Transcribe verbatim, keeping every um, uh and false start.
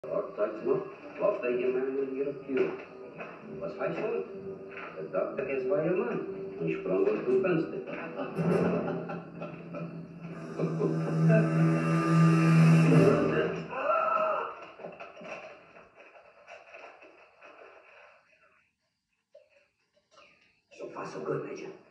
Orthodox noch, loopt hij jemand hier op de Was heißt das? Der Doktor, es war ihr Mann. Und sprang aus dem Fenster. So far, so good, Major.